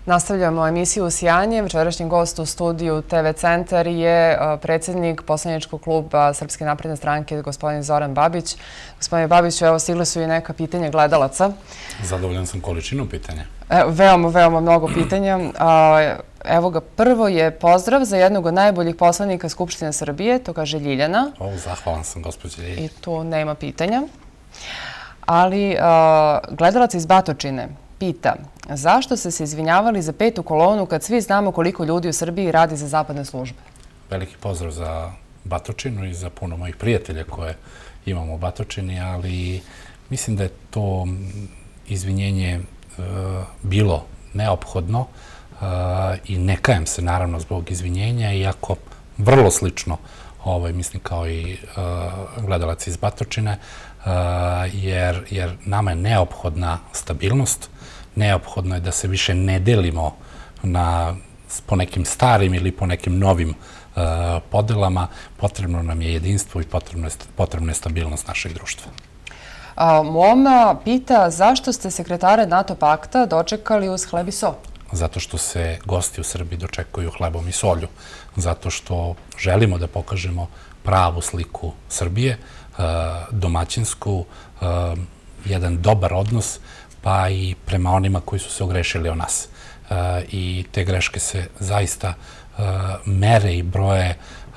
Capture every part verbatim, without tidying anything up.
Nastavljamo emisiju Sijanje. Večerašnji gost u studiju T V Centar je predsjednik poslaničkog kluba Srpske napredne stranke, gospodin Zoran Babić. Gospodine Babiću, evo stigle su i neka pitanja gledalaca. Zadovoljan sam količinom pitanja. Veoma, veoma mnogo pitanja. Evo ga, prvo je pozdrav za jednog od najboljih poslanika Skupštine Srbije, to kaže Ljiljana. O, zahvalan sam, gospođe Ljiljana. I tu nema pitanja. Ali gledalac iz Batočine pita zašto ste se izvinjavali za petu kolonu kad svi znamo koliko ljudi u Srbiji radi za zapadne službe? Veliki pozdrav za Batočinu i za puno mojih prijatelja koje imamo u Batočini, ali mislim da je to izvinjenje bilo neophodno i ne kajem se naravno zbog izvinjenja, iako vrlo slično, mislim kao i gledalac iz Batočine, jer nama je neophodna stabilnost, neophodno je da se više ne delimo po nekim starim ili po nekim novim podelama, potrebno nam je jedinstvo i potrebna je stabilnost našeg društva. Moma pita zašto ste sekretare NATO pakta dočekali uz hleb i so? Zato što se gosti u Srbiji dočekuju hlebom i solju, zato što želimo da pokažemo pravu sliku Srbije, domaćinsku, jedan dobar odnos, pa i prema onima koji su se ogrešili o nas. I te greške se zaista mere i broje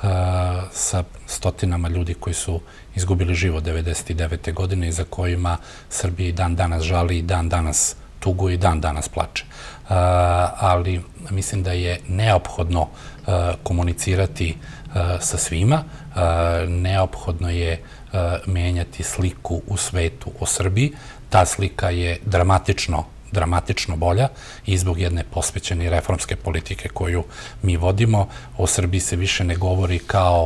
sa stotinama ljudi koji su izgubili život devedeset devete godine i za kojima Srbija i dan danas žali, i dan danas tuguje i dan danas plače. Ali mislim da je neophodno komunicirati sa svima, neophodno je menjati sliku u svetu o Srbiji. Ta slika je dramatično dramatično bolja i zbog jedne posvećene reformske politike koju mi vodimo. O Srbiji se više ne govori kao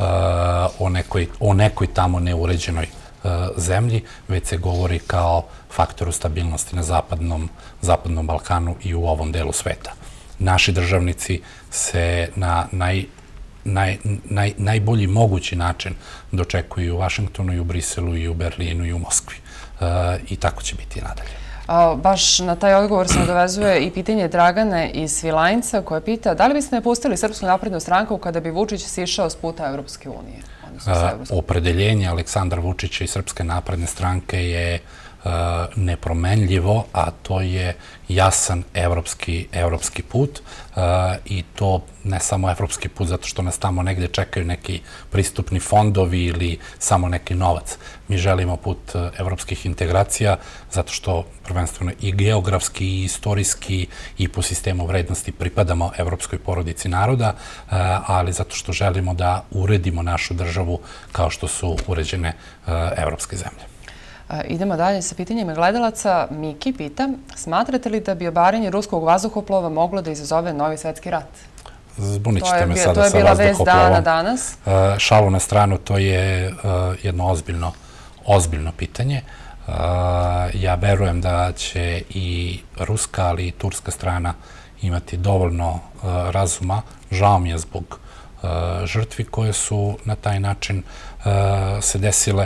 o nekoj tamo neuređenoj zemlji, već se govori kao faktoru stabilnosti na Zapadnom Balkanu i u ovom delu sveta. Naši državnici se na najbolji mogući način dočekuju i u Vašingtonu, i u Briselu, i u Berlinu, i u Moskvi. I tako će biti i nadalje. Baš na taj odgovor se nadovezuje i pitanje Dragane iz Svilajnca koja pita da li biste napustili Srpsku naprednu stranku kada bi Vučić sišao s puta Evropske unije? Opredeljenje Aleksandra Vučića i Srpske napredne stranke je nepromenljivo, a to je jasan evropski put i to ne samo evropski put zato što nas tamo negde čekaju neki pristupni fondovi ili samo neki novac. Mi želimo put evropskih integracija zato što prvenstveno i geografski i istorijski i po sistemu vrednosti pripadamo evropskoj porodici naroda, ali zato što želimo da uredimo našu državu kao što su uređene evropske zemlje. Idemo dalje sa pitanjima gledalaca. Miki pita, smatrate li da bi obaranje ruskog vazduhoplova moglo da izazove novi svetski rat? Zbunit ćete me sada sa vazduhoplovom. To je bila vest dana danas. Šalu na stranu, to je jedno ozbiljno pitanje. Ja verujem da će i ruska, ali i turska strana imati dovoljno razuma. Žao mi je zbog žrtvi koje su na taj način se desile,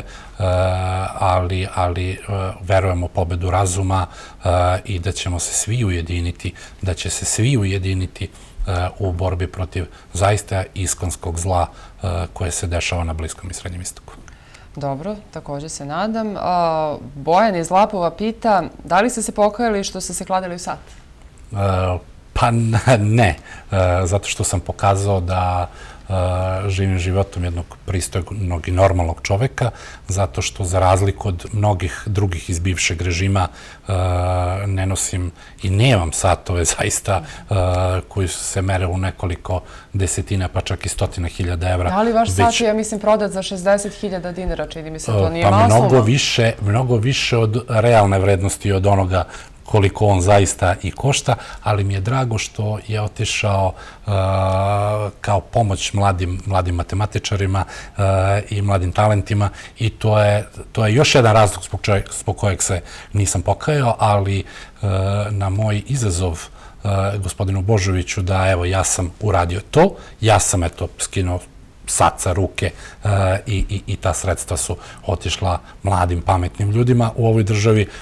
ali verujemo u pobedu razuma i da ćemo se svi ujediniti, da će se svi ujediniti u borbi protiv zaista iskonskog zla koje se dešava na Bliskom i Srednjem istoku. Dobro, također se nadam. Bojan iz Lapova pita, da li ste se pokajali što ste se kladili u sat? Pa ne, zato što sam pokazao da živim životom jednog pristojnog i normalnog čoveka, zato što za razliku od mnogih drugih iz bivšeg režima ne nosim i nemam satove zaista koji se mere u nekoliko desetina pa čak i stotina hiljada evra. Da li vaš sat je, ja mislim, prodat za šezdeset hiljada dinara, čini mi se, to nije masovno? Pa mnogo više, mnogo više od realne vrednosti od onoga koliko on zaista i košta, ali mi je drago što je otišao kao pomoć mladim matematičarima i mladim talentima i to je još jedan razlog zbog kojeg se nisam pokajao, ali na moj izazov gospodinu Božoviću da evo ja sam uradio to, ja sam eto skinuo sat sa ruke i ta sredstva su otišla mladim pametnim ljudima u ovoj državi.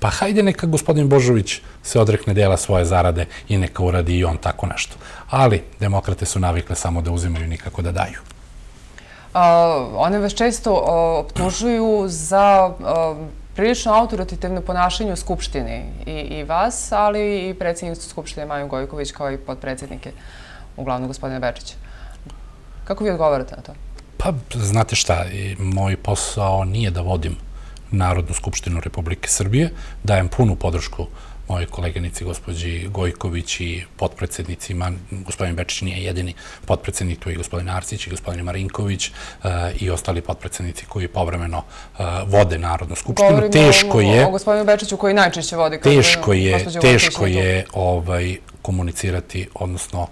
pa hajde neka gospodin Božović se odrekne dela svoje zarade i neka uradi i on tako nešto. Ali demokrate su navikle samo da uzimaju, nikako da daju. One vas često optužuju za prilično autoritativno ponašanje u Skupštini. I vas, ali i predsjednicu Skupštine Maju Gojković kao i podpredsjednike, uglavnom gospodina Bečića. Kako vi odgovarate na to? Pa, znate šta, moj posao nije da vodim Narodnu skupštinu Republike Srbije, dajem punu podršku mojoj koleginici gospođi Gojković i podpredsjednicima. Gospodin Bečić nije jedini podpredsjednik, tu je i gospodin Arsić i gospodin Marinković i ostali podpredsjednici koji povremeno vode Narodnu skupštinu. Govorimo o gospodinu Bečiću koji najčešće vodi. Teško je komunicirati, odnosno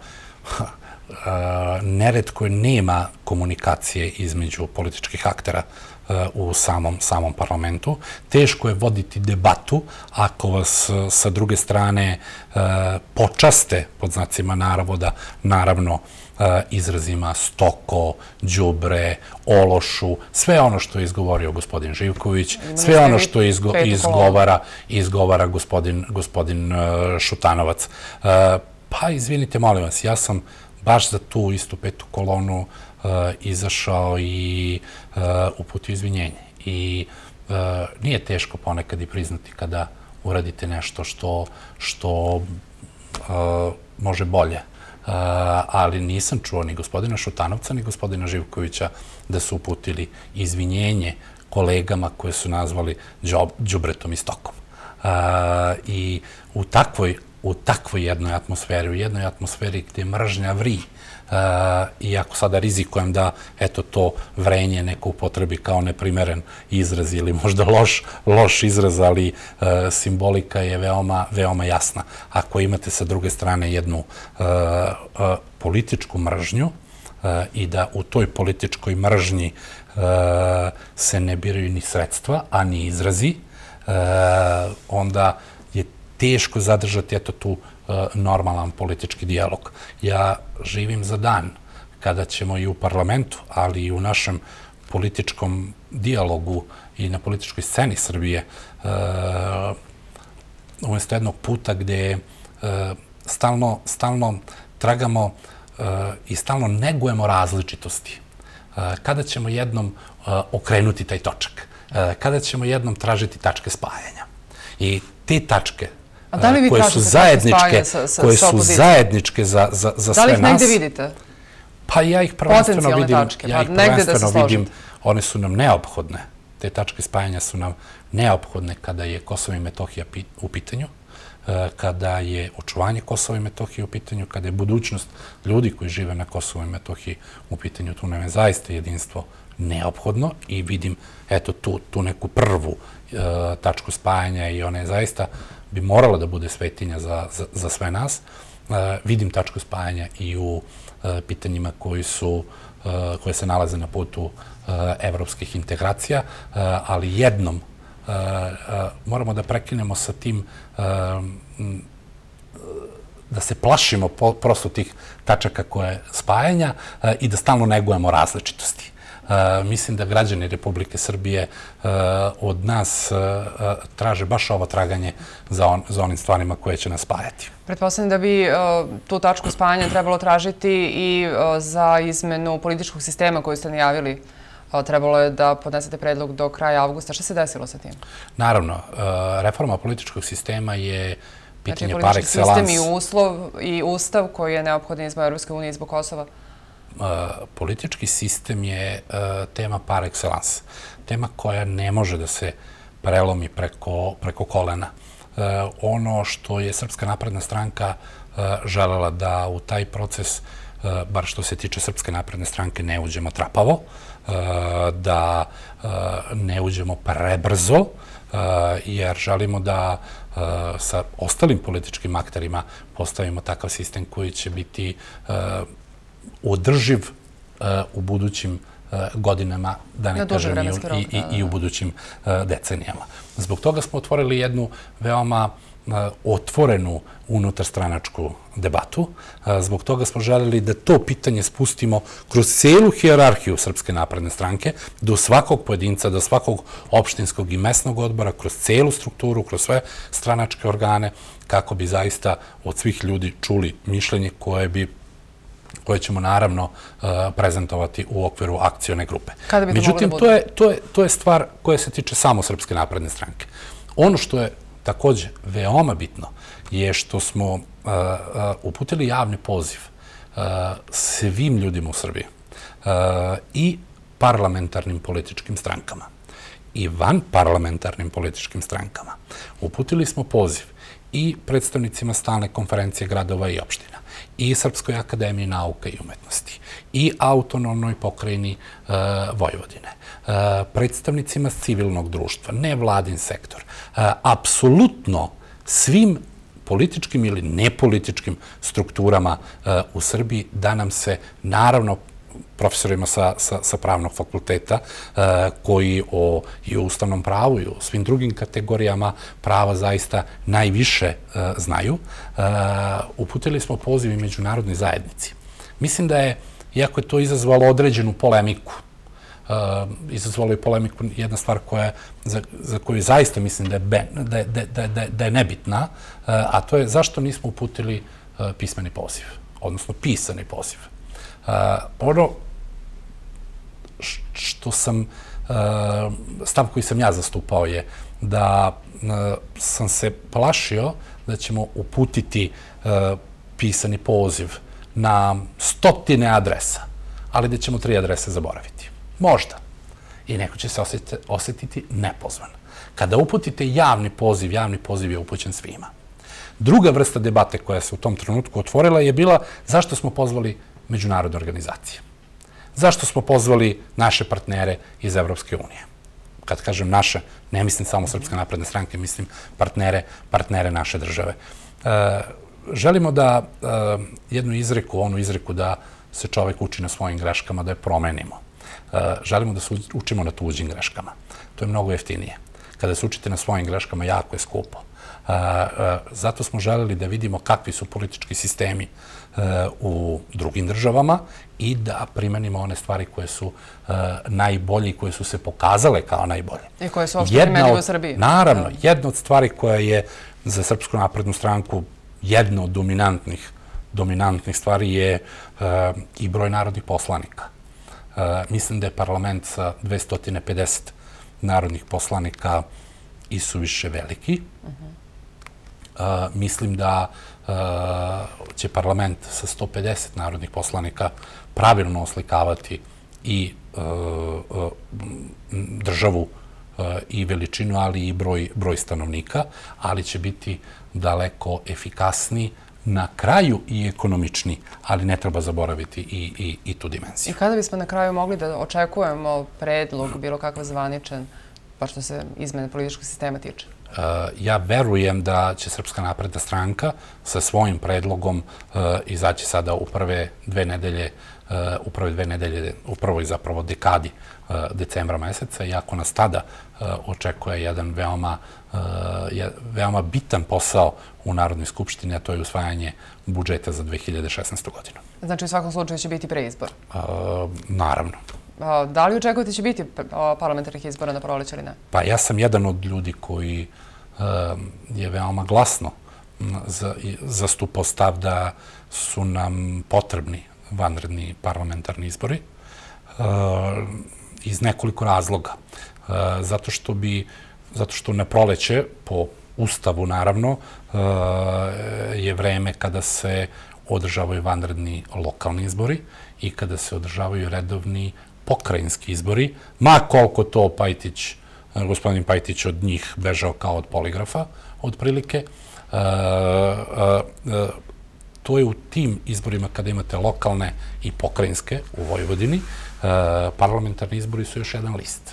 neretko nema komunikacije između političkih aktera u samom parlamentu. Teško je voditi debatu ako vas sa druge strane počaste, pod znacima navoda, naravno izrazima stoko, đubre, ološu, sve ono što je izgovorio gospodin Živković, sve ono što izgovara gospodin Šutanovac. Pa, izvinite, molim vas, ja sam baš za tu istu petu kolonu izašao i uputio izvinjenje. I nije teško ponekad i priznati kada uradite nešto što može bolje. Ali nisam čuo ni gospodina Šutanovca, ni gospodina Živkovića da su uputili izvinjenje kolegama koje su nazvali đubretom i stokom. I u takvoj u takvoj jednoj atmosferi, u jednoj atmosferi gde mržnja vri, i ako sada rizikujem da, eto, to vrenje neko upotrebi kao neprimeren izraz ili možda loš izraz, ali simbolika je veoma jasna. Ako imate sa druge strane jednu političku mržnju i da u toj političkoj mržnji se ne biraju ni sredstva, a ni izrazi, onda je teško zadržati, eto, tu normalan politički dijalog. Ja živim za dan kada ćemo i u parlamentu, ali i u našem političkom dijalogu i na političkoj sceni Srbije umjesto jednog puta gde stalno tragamo i stalno negujemo različitosti. Kada ćemo jednom okrenuti taj točak? Kada ćemo jednom tražiti tačke spajanja? I te tačke koje su zajedničke, koje su zajedničke za sve nas. Da li ih negde vidite? Pa ja ih prvenstveno vidim, ja ih prvenstveno vidim, one su nam neophodne. Te tačke spajanja su nam neophodne kada je Kosovo i Metohija u pitanju, kada je očuvanje Kosova i Metohije u pitanju, kada je budućnost ljudi koji žive na Kosovo i Metohiji u pitanju. Tu nam je zaista jedinstvo neophodno i vidim, eto, tu neku prvu tačku spajanja i ona je zaista bi morala da bude svetinja za sve nas. Vidim tačku spajanja i u pitanjima koje se nalaze na putu evropskih integracija, ali jednom moramo da prekinemo sa tim da se plašimo prosto tih tačaka koje spajanja i da stalno negujemo različitosti. Mislim da građani Republike Srbije od nas traže baš ovo traganje za onim stvarima koje će nas spajati. Pretpostavljam da bi tu tačku spajanja trebalo tražiti i za izmenu političkog sistema koju ste najavili. Trebalo je da podnesete predlog do kraja avgusta. Šta se desilo sa tim? Naravno, reforma političkog sistema je pitanje par excellence. Znači, politički sistem i ustav koji je neophodan izbog Europske unije i izbog Kosova? Politički sistem je tema par excellence. Tema koja ne može da se prelomi preko kolena. Ono što je Srpska napredna stranka želela da u taj proces, bar što se tiče Srpske napredne stranke, ne uđemo trapavo, da ne uđemo prebrzo, jer želimo da sa ostalim političkim akterima postavimo takav sistem koji će biti održiv u budućim godinama, da ne kažem i u budućim decenijama. Zbog toga smo otvorili jednu veoma otvorenu unutarstranačku debatu. Zbog toga smo želeli da to pitanje spustimo kroz celu hijerarhiju Srpske napredne stranke, do svakog pojedinca, do svakog opštinskog i mesnog odbora, kroz celu strukturu, kroz sve stranačke organe, kako bi zaista od svih ljudi čuli mišljenje koje bi koje ćemo naravno prezentovati u okviru akcione grupe. Međutim, to je stvar koja se tiče samo Srpske napredne stranke. Ono što je takođe veoma bitno je što smo uputili javni poziv svim ljudima u Srbiji i parlamentarnim političkim strankama i van parlamentarnim političkim strankama. Uputili smo poziv i predstavnicima Stalne konferencije gradova i opština, i Srpskoj akademiji nauka i umetnosti, i autonomnoj pokrajini Vojvodine, predstavnicima civilnog društva, nevladin sektor, apsolutno svim političkim ili nepolitičkim strukturama u Srbiji, da nam se, naravno, profesorima sa pravnog fakulteta, koji i o ustavnom pravu i o svim drugim kategorijama prava zaista najviše znaju, uputili smo poziv i međunarodnoj zajednici. Mislim da je, iako je to izazvalo određenu polemiku, izazvalo je polemiku jedna stvar za koju zaista mislim da je nebitna, a to je zašto nismo uputili pismeni poziv, odnosno pisani poziv. Ono što sam, stav koji sam ja zastupao je da sam se plašio da ćemo uputiti pisani poziv na stotine adresa, ali da ćemo tri adrese zaboraviti. Možda. I neko će se osjetiti nepozvan. Kada uputite javni poziv, javni poziv je upućen svima. Druga vrsta debate koja se u tom trenutku otvorila je bila zašto smo pozvali međunarodne organizacije. Zašto smo pozvali naše partnere iz Evropske unije? Kad kažem naše, ne mislim samo Srpska napredna stranka, mislim partnere naše države. Želimo da jednu izreku, onu izreku da se čovek uči na svojim greškama, da je promenimo. Želimo da se učimo na tuđim greškama. To je mnogo jeftinije. Kada se učite na svojim greškama, jako je skupo. Zato smo želeli da vidimo kakvi su politički sistemi u drugim državama i da primenimo one stvari koje su najbolje i koje su se pokazale kao najbolje. I koje su uopšte primenjive u Srbiji. Naravno, jedna od stvari koja je za Srpsku naprednu stranku jedna od dominantnih stvari je i broj narodnih poslanika. Mislim da je parlament sa dvesta pedeset narodnih poslanika isuviše veliki. Mislim da će parlament sa sto pedeset narodnih poslanika pravilno oslikavati i državu i veličinu, ali i broj stanovnika, ali će biti daleko efikasniji, na kraju i ekonomični, ali ne treba zaboraviti i tu dimenziju. I kada bismo na kraju mogli da očekujemo predlog, bilo kakav zvaničan, pa što se izmene političkog sistema tiče? Ja verujem da će Srpska napredna stranka sa svojim predlogom izaći sada u prve dve nedelje, u prve dve nedelje, u prvoj zapravo dekadi decembra meseca, i ako nas tada očekuje jedan veoma bitan posao u Narodnoj skupštini, a to je usvajanje budžeta za dve hiljade šesnaestu godinu. Znači u svakom slučaju će biti preizbor? Naravno. Da li očekujete će biti parlamentarnih izbora na proleće ili ne? Pa ja sam jedan od ljudi koji je veoma glasno zastupao stav da su nam potrebni vanredni parlamentarni izbori iz nekoliko razloga. Zato što bi, zato što na proleće, po Ustavu naravno, je vreme kada se održavaju vanredni lokalni izbori i kada se održavaju redovni pokrajinski izbori, ma koliko to Pajtić, gospodin Pajtić od njih bežao kao od poligrafa, otprilike. To je u tim izborima kada imate lokalne i pokrajinske u Vojvodini. Parlamentarni izbori su još jedan list.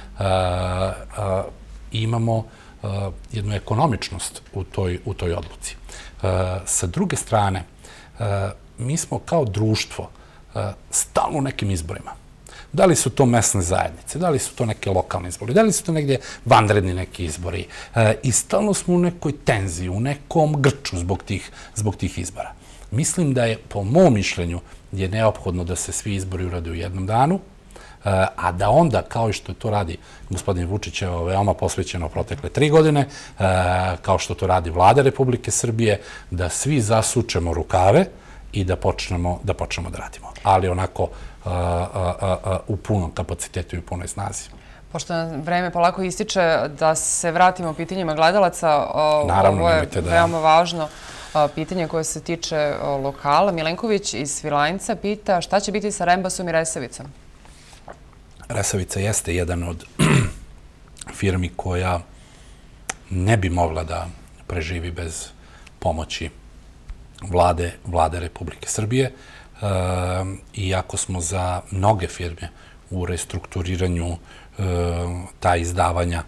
Imamo jednu ekonomičnost u toj odluci. Sa druge strane, mi smo kao društvo stalno u nekim izborima. Da li su to mesne zajednice, da li su to neke lokalne izbori, da li su to negdje vanredni neki izbori. I stalno smo u nekoj tenziji, u nekom grču zbog tih, zbog tih izbora. Mislim da je, po mom mišljenju, je neophodno da se svi izbori urade u jednom danu, a da onda, kao i što to radi gospodin Vučić, veoma posvećeno protekle tri godine, kao što to radi Vlada Republike Srbije, da svi zasučemo rukave i da počnemo da počnemo da radimo. Ali onako u punom kapacitetu i u punoj snazi. Pošto nam vreme polako ističe, da se vratimo pitanjima gledalaca, ovo je veoma važno pitanje koje se tiče lokala. Milenković iz Svilajnca pita šta će biti sa Rembasom i Resavicom? Resavica jeste jedan od firmi koja ne bi mogla da preživi bez pomoći vlade, vlade Republike Srbije. Iako smo za mnoge firme u restrukturiranju ta izdavanja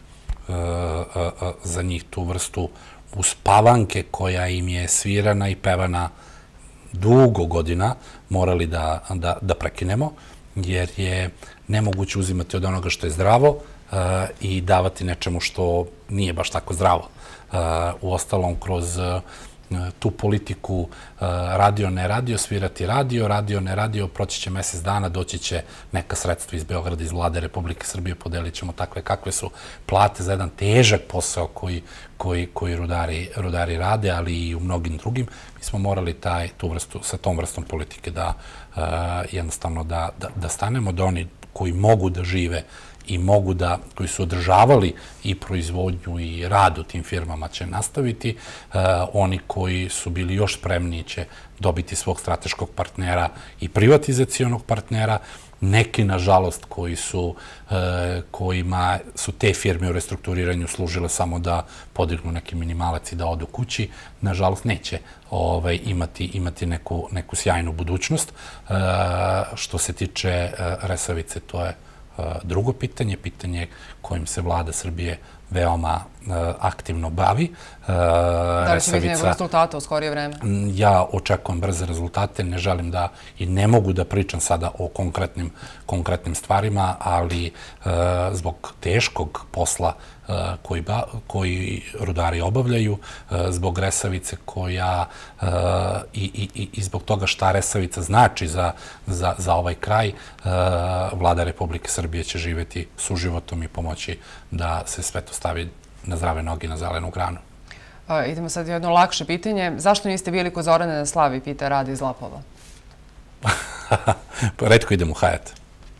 za njih tu vrstu uspavanke koja im je svirana i pevana dugo godina morali da, da, da prekinemo, jer je nemoguće uzimati od onoga što je zdravo i davati nečemu što nije baš tako zdravo. Uostalom, kroz tu politiku radio, ne radio, svirati radio, radio, ne radio, proći će mesec dana, doći će neka sredstva iz Beograda, iz Vlade Republike Srbije, podelit ćemo takve kakve su plate za jedan težak posao koji, koji, koji rudari, rudari rade, ali i u mnogim drugim. Mi smo morali taj, tu vrstu, sa tom vrstom politike da jednostavno da, da, da stanemo, da oni koji mogu da žive i mogu da, koji su održavali i proizvodnju i rad u tim firmama će nastaviti. Oni koji su bili još spremniji će dobiti svog strateškog partnera i privatizacionog partnera. Neki, nažalost, koji su, kojima su te firme u restrukturiranju služile samo da podignu neki minimalac i da odu kući, nažalost, neće imati, imati neku, neku sjajnu budućnost. Što se tiče Resavice, to je drugo pitanje, pitanje kojim se Vlada Srbije veoma aktivno bavi. Da li će biti njegov rezultata u skorije vreme? Ja očekujem brze rezultate, ne želim da i ne mogu da pričam sada o konkretnim, konkretnim stvarima, ali zbog teškog posla koji, ba, koji rudari obavljaju, zbog Resavice koja i, i, i zbog toga šta Resavica znači za, za, za ovaj kraj, Vlada Republike Srbije će živjeti suživotom i pomoći da se sve to stavi na zdrave noge, na zelenu granu. A, idemo sad jedno lakše pitanje. Zašto niste bili kod Zorane na slavi, pita Radi iz Lapova? Retko idem u Hayat.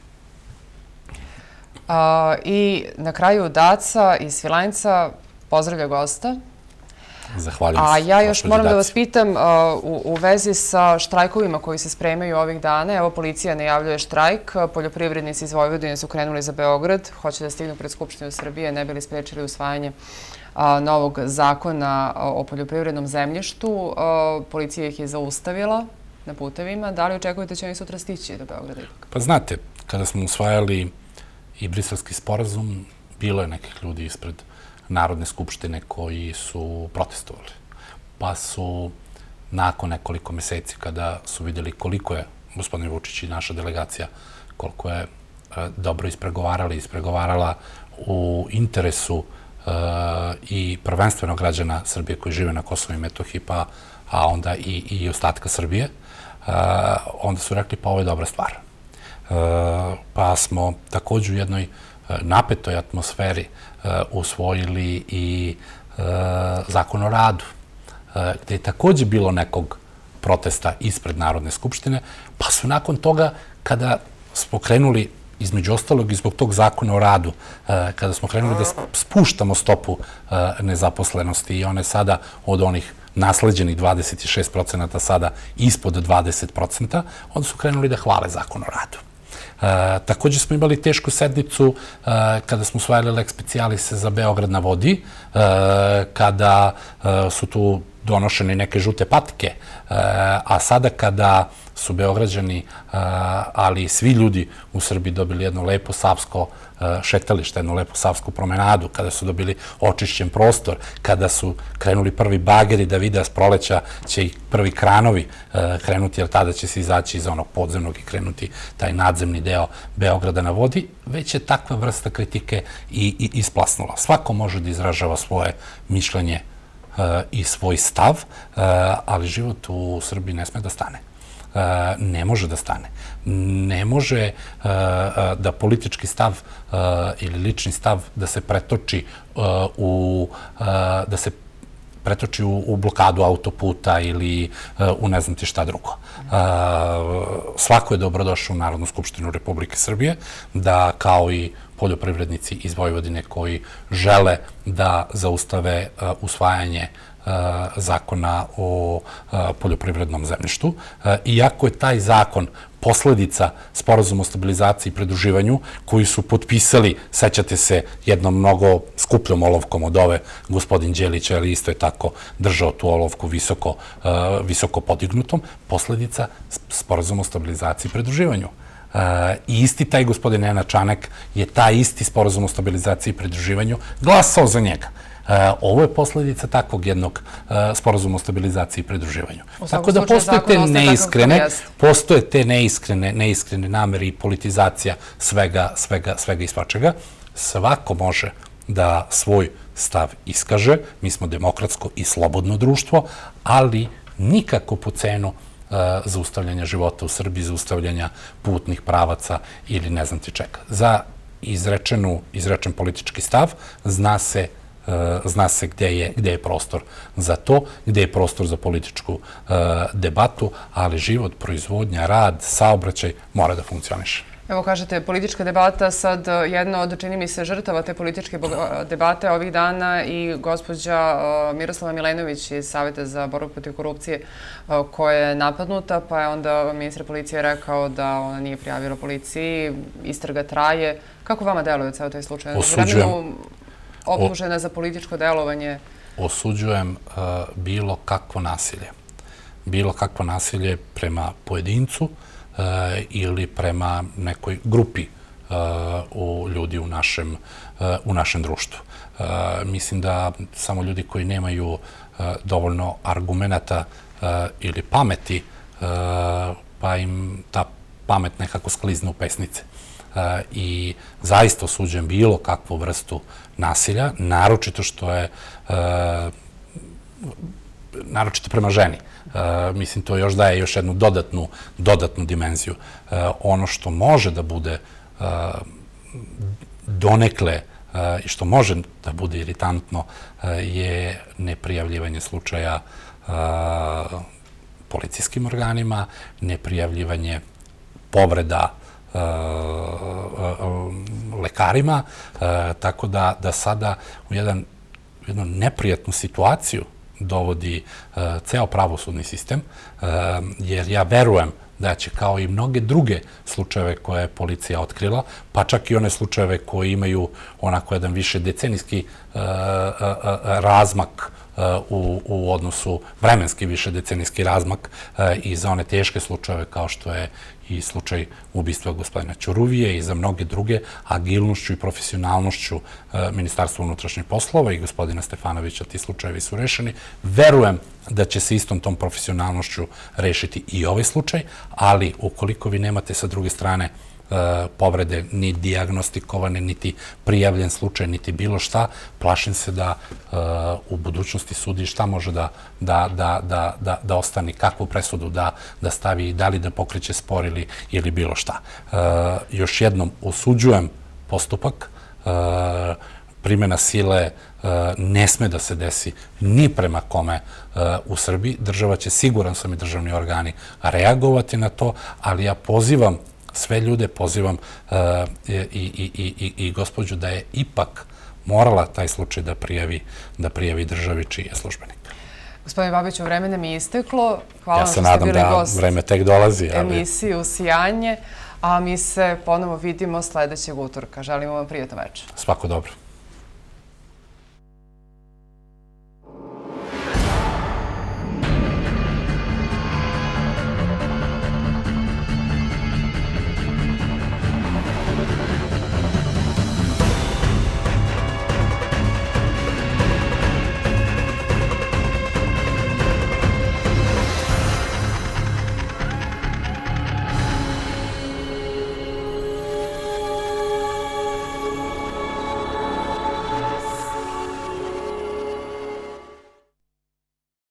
A, I na kraju Daca iz Svilajnca pozdravlja gosta. Zahvaljujem se. A ja još moram da vas pitam u, u vezi sa štrajkovima koji se spremaju ovih dana. Evo, policija najavljuje štrajk. Poljoprivrednici iz Vojvodine su krenuli za Beograd. Hoće da stignu pred Skupštinu Srbije, ne bi li sprečili usvajanje a, novog zakona o poljoprivrednom zemljištu. A, policija ih je zaustavila na putevima. Da li očekujete će oni sutra stići do Beograda? Pa znate, kada smo usvajali i Briselski sporazum, bilo je nekih ljudi ispred Narodne skupštine koji su protestovali. Pa su nakon nekoliko meseci, kada su vidjeli koliko je gospodin Vučić i naša delegacija, koliko je dobro ispregovarala i ispregovarala u interesu i prvenstveno građana Srbije koji žive na Kosovu i Metohiji, pa a onda i, i ostatka Srbije, onda su rekli pa ovo je dobra stvar. Pa smo također u jednoj napetoj atmosferi usvojili i zakon o radu, gde je također bilo nekog protesta ispred Narodne skupštine, pa su nakon toga, kada smo krenuli, između ostalog i zbog tog zakona o radu, kada smo krenuli da spuštamo stopu nezaposlenosti i one sada od onih nasleđenih dvadeset šest procenata sada ispod dvadeset procenata, onda su krenuli da hvale zakon o radu. Uh, također smo imali tešku sednicu uh, kada smo usvajali lex specialise za Beograd na vodi, uh, kada uh, su tu donošene neke žute patike, a sada kada su Beograđani, ali i svi ljudi u Srbiji dobili jedno lepo savsko šetalište, jednu lepu savsku promenadu, kada su dobili očišćen prostor, kada su krenuli prvi bageri da vide s proleća će i prvi kranovi krenuti, jer tada će se izaći iz onog podzemnog i krenuti taj nadzemni deo Beograda na vodi, već je takva vrsta kritike i isplasnula. Svako može da izražava svoje mišljenje i svoj stav, ali život u Srbiji ne sme da stane. Ne može da stane. Ne može da politički stav ili lični stav da se pretoči u da se pretoči u blokadu autoputa ili u ne znam ti šta drugo. Svako je dobrodošao u Narodnu skupštinu Republike Srbije, da kao i poljoprivrednici iz Vojvodine koji žele da zaustave usvajanje zakona o poljoprivrednom zemljištu. Iako je taj zakon posledica Sporazuma o stabilizaciji i pridruživanju koji su potpisali, sećate se, jednom mnogo skupljom olovkom od ove, gospodin Đelić, ali isto je tako držao tu olovku visoko podignutom, posledica Sporazuma o stabilizaciji i pridruživanju. I isti taj gospodin Nenad Čanak je taj isti Sporazum o stabilizaciji i pridruživanju glasao za njega. Ovo je posledica takvog jednog sporazuma o stabilizaciji i pridruživanju. Tako da postoje te neiskrene, postoje te neiskrene, neiskrene namere i politizacija svega, svega, svega i svačega. Svako može da svoj stav iskaže. Mi smo demokratsko i slobodno društvo, ali nikako po cenu zaustavljanja života u Srbiji, zaustavljanja putnih pravaca ili ne znam ti čega. Za izrečen politički stav zna se zna se gde je prostor za to, gde je prostor za političku debatu, ali život, proizvodnja, rad, saobraćaj mora da funkcioniše. Evo kažete, politička debata, sad jedna od, čini mi se, žrtava te političke debate ovih dana i gospođa Miroslava Milenović iz Saveta za borbu protiv korupcije koja je napadnuta, pa je onda ministar policije rekao da ona nije prijavila policiji, istraga traje. Kako vama deluje ceo taj slučaj? Osuđujem. Optužena za političko delovanje? Osuđujem bilo kakvo nasilje. Bilo kakvo nasilje prema pojedincu ili prema nekoj grupi ljudi u našem društvu. Mislim da samo ljudi koji nemaju dovoljno argumenata ili pameti, pa im ta pamet nekako sklizne u pesnice. I zaista osuđujem bilo kakvu vrstu nasilja, naročito što je, naročito prema ženi. Mislim, to još daje još jednu dodatnu dimenziju. Ono što može da bude donekle i što može da bude iritantno je neprijavljivanje slučaja policijskim organima, neprijavljivanje povreda lekarima, tako da sada u jednu neprijatnu situaciju dovodi ceo pravosudni sistem, jer ja verujem da će kao i mnoge druge slučajeve koje je policija otkrila, pa čak i one slučajeve koji imaju onako jedan više decenijski razmak u odnosu, vremenski više decenijski razmak i za one teške slučajeve kao što je i slučaj ubistva gospodina Ćuruvije i za mnoge druge, agilnošću i profesionalnošću Ministarstva unutrašnjih poslova i gospodina Stefanovića ti slučajevi su rešeni. Verujem da će se istom tom profesionalnošću rešiti i ovaj slučaj, ali ukoliko vi nemate sa druge strane povrede ni dijagnostikovane, niti prijavljen slučaj, niti bilo šta, plašim se da u budućnosti sudi šta može da ostane, kakvu presudu da stavi, da li da pokreće spor ili bilo šta. Još jednom osuđujem postupak, primjena sile ne sme da se desi ni prema kome u Srbiji. Država će, siguran sam i državni organi, reagovati na to, ali ja pozivam sve ljude, pozivam i gospođu da je ipak morala taj slučaj da prijavi državi čiji je službenik. Gospodin Babiću, vreme nam je isteklo. Hvala ja se nadam da vreme tek dolazi. Emisiju Sijanje, a mi se ponovo vidimo sledećeg utorka. Želimo vam prijatno večer. Svako dobro.